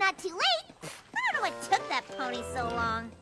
not too late. I don't know what took that pony so long.